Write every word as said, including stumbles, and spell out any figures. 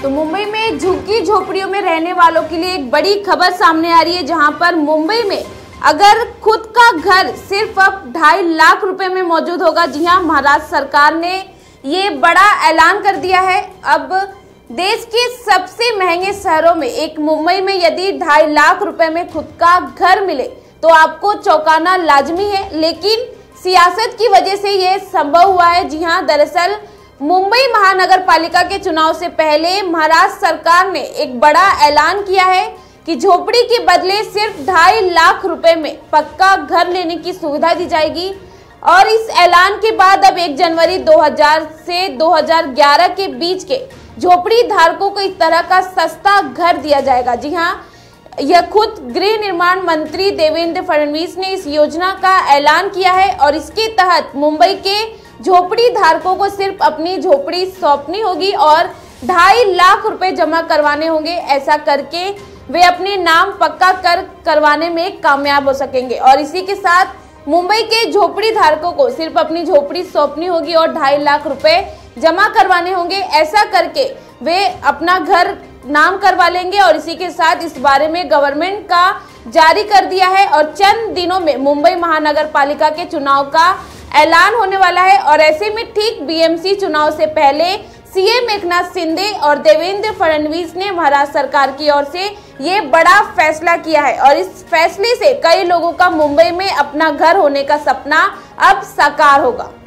तो मुंबई में झुग्गी झोपड़ियों में रहने वालों के लिए एक बड़ी खबर सामने आ रही है, जहां पर मुंबई में अगर खुद का घर सिर्फ अब ढाई लाख रुपए में मौजूद होगा। जी हां, महाराष्ट्र सरकार ने ये बड़ा ऐलान कर दिया है। अब देश के सबसे महंगे शहरों में एक मुंबई में यदि ढाई लाख रुपए में खुद का घर मिले तो आपको चौंकाना लाजमी है, लेकिन सियासत की वजह से ये संभव हुआ है। जी हां, दरअसल मुंबई महानगर पालिका के चुनाव से पहले महाराष्ट्र सरकार ने एक बड़ा ऐलान किया है कि झोपड़ी के बदले सिर्फ ढाई लाख रुपए में पक्का घर लेने की सुविधा दी जाएगी। और इस ऐलान के बाद अब एक जनवरी दो हज़ार से दो हज़ार ग्यारह के बीच के झोपड़ी धारकों को इस तरह का सस्ता घर दिया जाएगा। जी हां, यह खुद गृह निर्माण मंत्री देवेंद्र फडणवीस ने इस योजना का ऐलान किया है और इसके तहत मुंबई के झोपड़ी धारकों को सिर्फ अपनी झोपड़ी सौंपनी होगी और ढाई लाख रुपए जमा करवाने होंगे। ऐसा करके वे अपने नाम पक्का कर करवाने में कामयाब हो सकेंगे और इसी के साथ मुंबई के झोपड़ी धारकों को सिर्फ अपनी झोपड़ी सौंपनी होगी और ढाई लाख रुपए जमा करवाने होंगे। ऐसा करके वे अपना घर नाम करवा लेंगे और इसी के साथ इस बारे में गवर्नमेंट का जारी कर दिया है और चंद दिनों में मुंबई महानगर पालिका के चुनाव का ऐलान होने वाला है। और ऐसे में ठीक बीएमसी चुनाव से पहले सीएम एकनाथ शिंदे और देवेंद्र फडणवीस ने महाराष्ट्र सरकार की ओर से ये बड़ा फैसला किया है और इस फैसले से कई लोगों का मुंबई में अपना घर होने का सपना अब साकार होगा।